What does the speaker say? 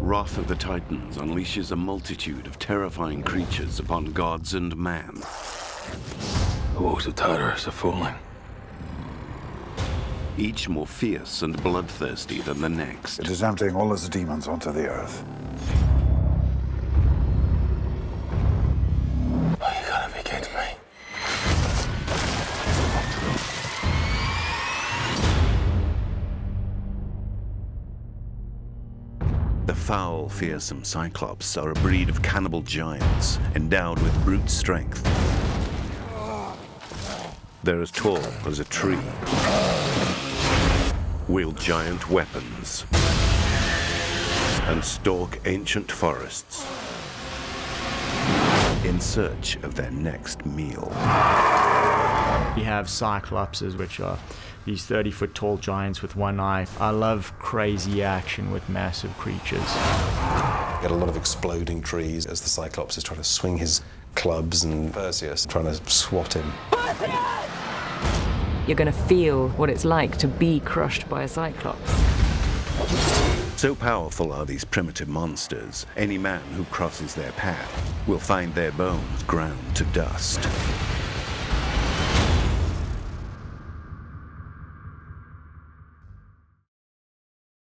Wrath of the Titans unleashes a multitude of terrifying creatures upon gods and man. The walls of Tartarus are falling. Each more fierce and bloodthirsty than the next. It is emptying all its demons onto the earth. Oh, you gotta be kidding me. The foul, fearsome Cyclops are a breed of cannibal giants endowed with brute strength. They're as tall as a tree, wield giant weapons, and stalk ancient forests in search of their next meal. We have Cyclopses, which are these 30-foot tall giants with one eye. I love crazy action with massive creatures. You get a lot of exploding trees as the Cyclops is trying to swing his clubs, and Perseus trying to swat him. You're going to feel what it's like to be crushed by a Cyclops. So powerful are these primitive monsters, any man who crosses their path will find their bones ground to dust.